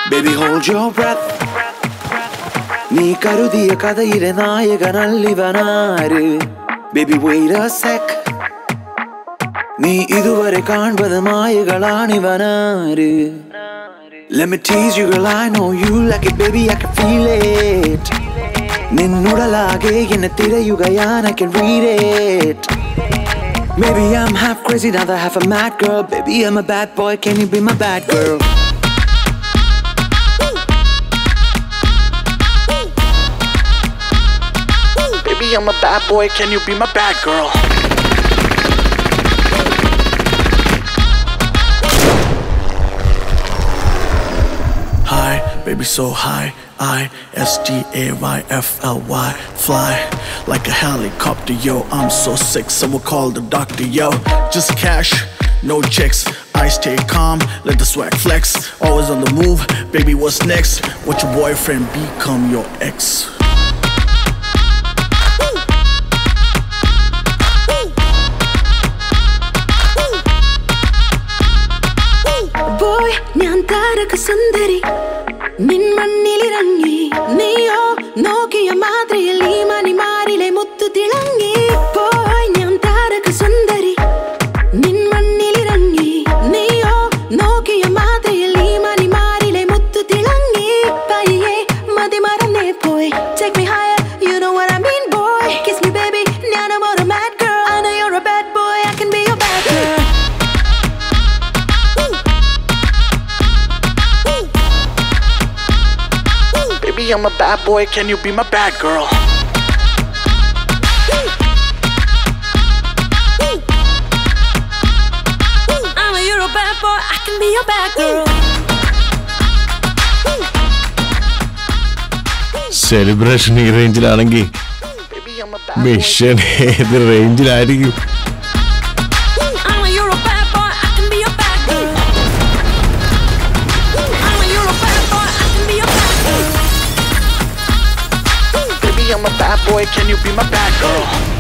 Baby, hold your breath. Nee karudiya kadayile nayaganallivanaru. Baby, wait a sec. Nee iduvare kaanvadu maayagalaanivanaru. Let me tease you, girl, I know you like it, baby, I can feel it. Ninnudalage enna thirayugayaan, I can read it. Maybe I'm half crazy, now that half a mad girl. Baby, I'm a bad boy, can you be my bad girl? Baby, I'm a bad boy, can you be my bad girl? High, baby, so high. I-S-T-A-Y-F-L-Y. Fly like a helicopter, yo. I'm so sick, someone call the doctor, yo. Just cash, no checks. I stay calm, let the swag flex. Always on the move, baby, what's next? Watch your boyfriend become your ex. Boy, njan taraka sundari. Nin mannilirangi neeyo nokiya maatriyalli mani maarile muttu tilangi. Boy, njan taraka sundari. Nin mannilirangi neeyo nokiya maatriyalli mani maarile muttu tilangi. Paiye madi maranne boy, take me higher, you know what I mean, boy. Kiss me baby, njan amor a mad girl. I know you're a bad boy, I can be your bad girl. Baby, I'm a bad boy, can you be my bad girl? I know you're a bad boy, I can be your bad girl. Celebration ഈ റേഞ്ചിലാണെങ്കിൽ Baby, I'm a bad boy. Mission ഏത് റേഞ്ചിലായിരിക്കും? I know you're a bad boy, I can be your bad girl. I know you're a bad boy, I can be your bad girl. Baby, I'm a bad boy, can you be my bad girl?